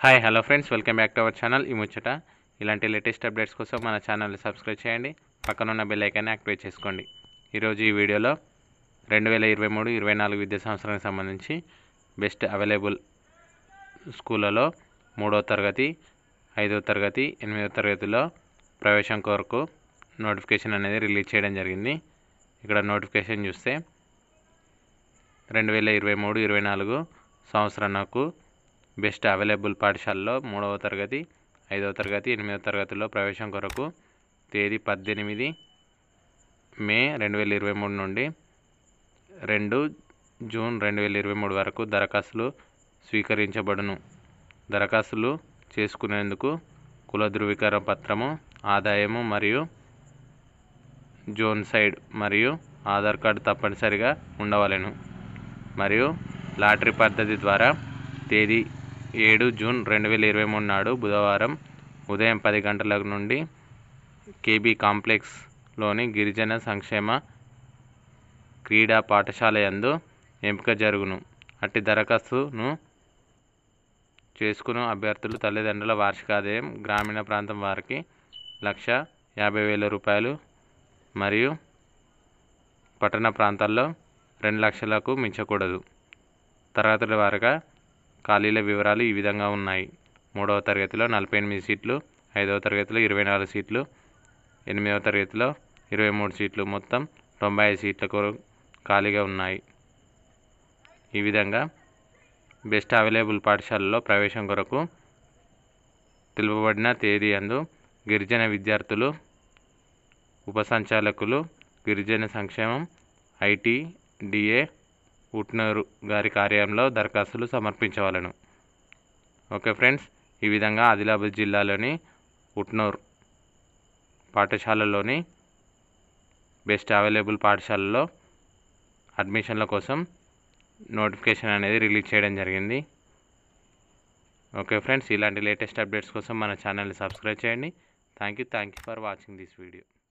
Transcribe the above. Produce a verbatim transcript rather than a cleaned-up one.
Hi hello friends, welcome back to our channel ఈ ముచ్చట. ఇలాంటి లేటెస్ట్ అప్డేట్స్ కోసం మన ఛానల్ని సబ్స్క్రైబ్ చేయండి, పక్కనున్న బెల్ ఐకాన్ని యాక్టివేట్ చేసుకోండి. ఈరోజు ఈ వీడియోలో రెండు వేల ఇరవై మూడు ఇరవై నాలుగు విద్యా సంవత్సరానికి సంబంధించి బెస్ట్ అవైలబుల్ స్కూళ్ళలో మూడవ తరగతి, ఐదవ తరగతి, ఎనిమిదవ తరగతిలో ప్రవేశం కొరకు నోటిఫికేషన్ అనేది రిలీజ్ చేయడం జరిగింది. ఇక్కడ నోటిఫికేషన్ చూస్తే రెండు వేల ఇరవై మూడు ఇరవై నాలుగు సంవత్సరానికి బెస్ట్ అవైలబుల్ పాఠశాలలో మూడవ తరగతి, ఐదవ తరగతి, ఎనిమిదవ తరగతిలో ప్రవేశం కొరకు తేదీ పద్దెనిమిది మే రెండు వేల ఇరవై మూడు నుండి రెండు జూన్ రెండు వేల ఇరవై మూడు వరకు దరఖాస్తులు స్వీకరించబడును. దరఖాస్తులు చేసుకునేందుకు కుల ధృవీకరణ పత్రము, ఆదాయము మరియు జోన్ సైడ్ మరియు ఆధార్ కార్డు తప్పనిసరిగా ఉండవలెను. మరియు లాటరీ పద్ధతి ద్వారా తేదీ ఏడు జూన్ రెండు వేల ఇరవై మూడు నాడు బుధవారం ఉదయం పది గంటల నుండి కేబీ కాంప్లెక్స్లోని గిరిజన సంక్షేమ క్రీడా పాఠశాల యందు ఎంపిక జరుగును. అట్టి దరఖాస్తును చేసుకున్న అభ్యర్థులు తల్లిదండ్రుల వార్షిక ఆదాయం గ్రామీణ ప్రాంతం వారికి లక్ష యాభై వేల రూపాయలు మరియు పట్టణ ప్రాంతాల్లో రెండు లక్షలకు మించకూడదు. తరగతుల వారీగా ఖాళీల వివరాలు ఈ విధంగా ఉన్నాయి. మూడవ తరగతిలో నలభై ఎనిమిది సీట్లు, ఐదవ తరగతిలో ఇరవై నాలుగు సీట్లు, ఎనిమిదవ తరగతిలో ఇరవై మూడు సీట్లు, మొత్తం తొంభై ఐదు సీట్ల కొరకు ఖాళీగా ఉన్నాయి. ఈ విధంగా బెస్ట్ అవైలబుల్ పాఠశాలలో ప్రవేశం కొరకు తెలుపబడిన తేదీ యందు గిరిజన విద్యార్థులు, ఉప సంచాలకులు, గిరిజన సంక్షేమం ఐటీ డిఏ ఉట్నూరు గారి కార్యాలయంలో దరఖాస్తులు సమర్పించవలను. ఓకే ఫ్రెండ్స్, ఈ విధంగా ఆదిలాబాద్ జిల్లాలోని ఉట్నూరు పాఠశాలలోని బెస్ట్ అవైలబుల్ పాఠశాలలో అడ్మిషన్ల కోసం నోటిఫికేషన్ అనేది రిలీజ్ చేయడం జరిగింది. ఓకే ఫ్రెండ్స్, ఇలాంటి లేటెస్ట్ అప్డేట్స్ కోసం మన ఛానల్ని సబ్స్క్రైబ్ చేయండి. Thank you thank you for watching this video.